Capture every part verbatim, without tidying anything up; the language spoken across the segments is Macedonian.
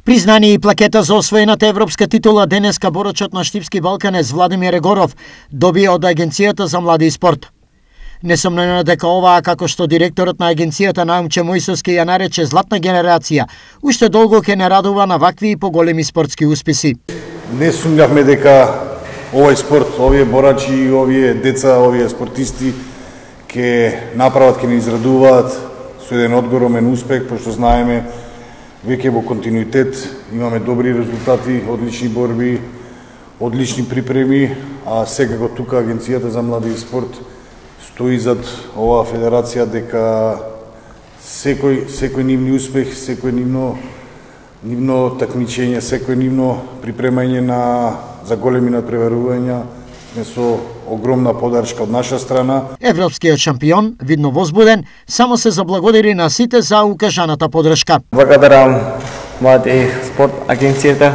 Признание и плакета за освоената европска титула денеска борачот на Штипски Балканец Владимир Егоров добија од Агенцијата за млади и спорт. Несомнено дека оваа, како што директорот на агенцијата Наумче Мојсовски ја нарече златна генерација, уште долго ќе не радува на вакви и поголеми спортски успеси. Не сумњавме дека овој спорт, овие борачи, овие деца, овие спортисти ќе направат, ќе не израдуваат со еден одгромен успех, пошто знаеме веќе во континуитет имаме добри резултати, одлични борби, одлични припреми, а секако тука Агенцијата за млади и спорт стои зад оваа федерација дека секој секој нивни успех, секој нивно нивно такмичење, секој нивно припремање на за големи надпреварувања сме со огромна подарка од наша страна. Европскиот шампион, видно возбуден, само се заблагодари на сите за укажаната поддршка. Благодарам млади спорт агенцијата.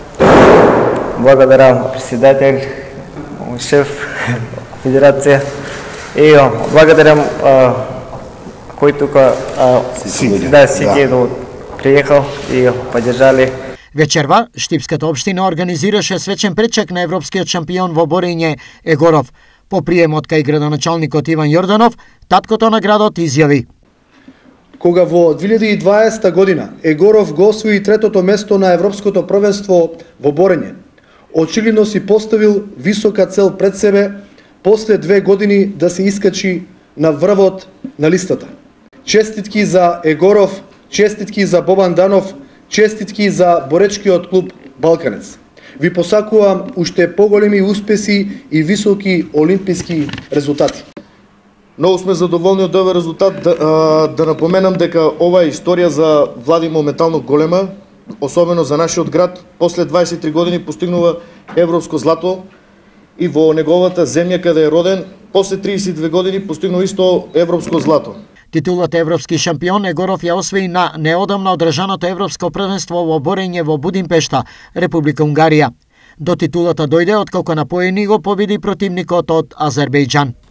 Благодарам председател, шеф федерација. И благодарам кој тука да сите да приехал и поддржали. Вечерва, Штипската општина организираше свечен пречек на европскиот шампион во борење Егоров. По приемот кај градоначалникот Иван Јорданов, таткото на градот изјави: Кога во две илјади и дваесета година Егоров го освои третото место на европското првенство во борење, очигледно си поставил висока цел пред себе после две години да се искачи на врвот на листата. Честитки за Егоров, честитки за Бобан Данов, честитки за боречкиот клуб Балканец. Ви посакувам уште поголеми успеси и високи олимписки резултати. Многу сме задоволни од овој резултат. Да, да напоменам дека оваа историја за Влади моментално голема, особено за нашиот град. После дваесет и три години постигнува европско злато и во неговата земја каде е роден, после триесет и две години постигнува исто европско злато. Титулата европски шампион Егоров ја освои на неодамна одржаното европско првенство во борење во Будимпешта, Република Унгарија. До титулата дојде откако на поени го победи противникот од Азербејџан.